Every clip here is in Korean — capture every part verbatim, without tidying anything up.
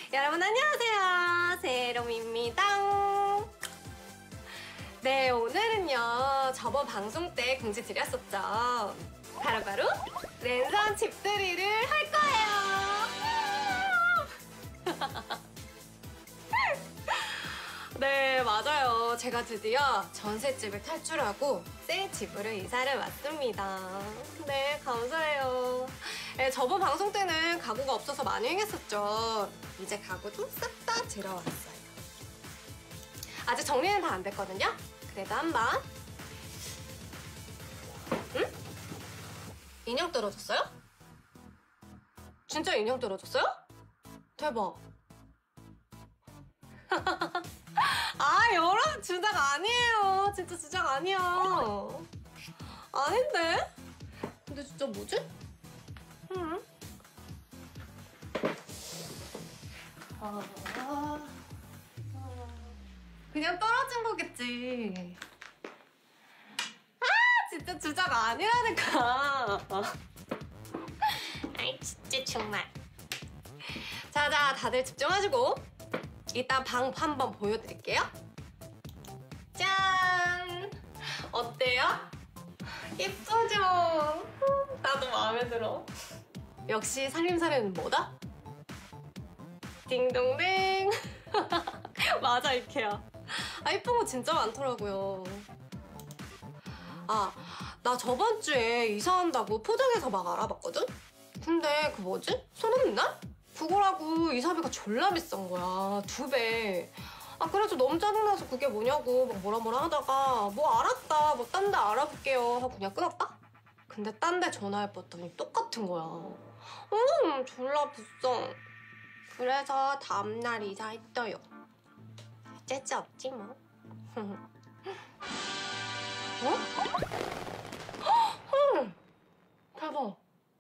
여러분 안녕하세요, 세롬입니다. 네, 오늘은요 저번 방송 때 공지 드렸었죠. 바로바로 랜선 집들이를 할 거예요. 네, 맞아요. 제가 드디어 전셋집을 탈출하고 새 집으로 이사를 왔습니다. 네, 감사해요. 네, 저번 방송 때는 가구가 없어서 많이 행했었죠. 이제 가구도 싹 다 들어왔어요. 아직 정리는 다 안 됐거든요. 그래도 한번. 응? 인형 떨어졌어요? 진짜 인형 떨어졌어요? 대박. 아, 여러분 주작 아니에요. 진짜 주작 아니야. 아닌데? 근데 진짜 뭐지? 응? 아, 그냥 떨어진 거겠지. 아, 진짜 주작 아니라니까. 아이, 진짜 정말. 자자, 다들 집중하시고 이따 방 한번 보여드릴게요. 짠! 어때요? 예쁘죠? 나도 마음에 들어. 역시 살림살이는 뭐다? 딩동댕. 맞아, 이케아. 아, 예쁜 거 진짜 많더라고요. 아, 나 저번 주에 이사한다고 포장해서 막 알아봤거든? 근데 그 뭐지? 소문날? 그거라고 이사비가 졸라 비싼 거야. 두 배. 아, 그래서 너무 짜증나서 그게 뭐냐고 막 뭐라 뭐라 하다가 뭐 알았다, 뭐 딴 데 알아볼게요 하고 그냥 끊었다? 근데 딴 데 전화해봤더니 똑같은 거야. 음, 졸라 비싸. 그래서 다음날 이사했어요. 째째 없지 뭐. 어? 헐! 대박.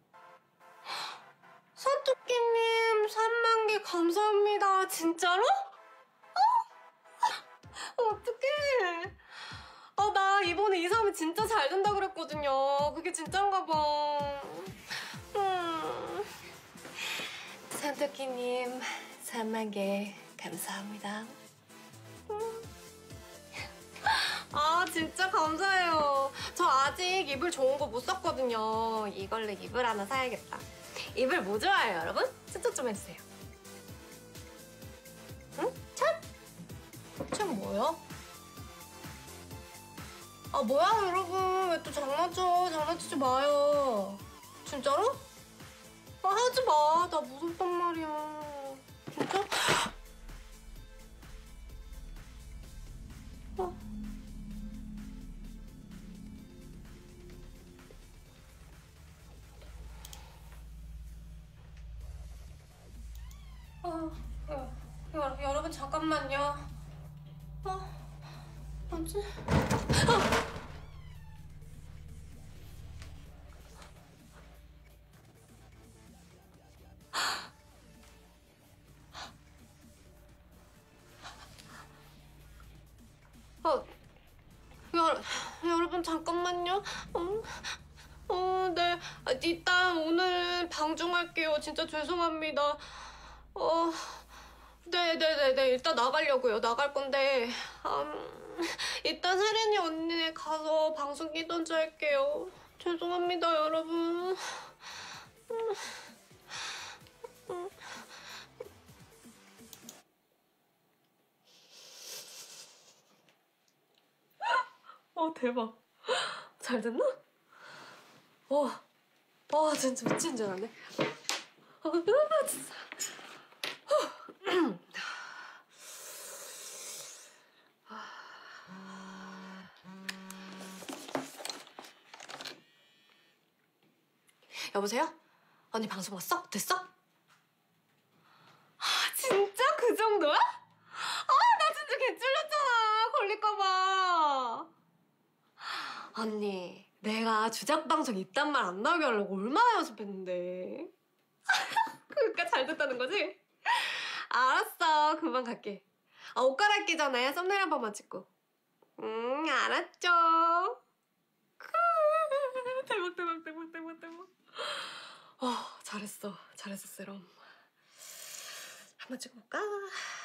산토끼님 삼만 개 감사합니다. 진짜로? 어? 어떡해. 아, 나 이번에 이사하면 진짜 잘 된다 그랬거든요. 그게 진짠가 봐. 음. 산토끼님 삼만 개 감사합니다. 음. 아, 진짜 감사해요. 저 아직 이불 좋은 거 못 샀거든요. 이걸로 이불 하나 사야겠다. 이불 뭐 좋아해요, 여러분? 추천 좀 해주세요. 응? 책? 책 뭐야? 아, 뭐야, 여러분. 왜 또 장난쳐? 장난치지 마요. 진짜로? 아, 하지 마. 나 무섭단 말이야. 진짜? 어. 어, 여, 여, 여러분 잠깐만요. 어, 뭐지? 어! 어, 여, 여러분 잠깐만요. 어, 어, 네. 아, 일단 오늘 방종할게요. 진짜 죄송합니다. 어, 네네네네. 일단 나가려고요. 나갈 건데 음, 일단 세린이 언니네 가서 방송 끼던지 할게요. 죄송합니다, 여러분. 음, 음. 어, 대박. 잘 됐나? 와, 와, 진짜 미친 줄 알았네. 어, 진짜. 여보세요? 언니 방송 왔어? 됐어? 아, 진짜 그 정도야? 아, 나 진짜 개쫄렸잖아. 걸릴까봐. 언니, 내가 주작 방송 이딴 말 안 나오게 하려고 얼마나 연습했는데. 그러니까 잘 됐다는 거지? 알았어, 금방 갈게. 아, 옷 갈아입기 전에 썸네일 한 번만 찍고. 응, 알았죠. 대박, 대박, 대박, 대박, 대박. 어, 잘했어, 잘했어, 세롬. 한번 찍어볼까?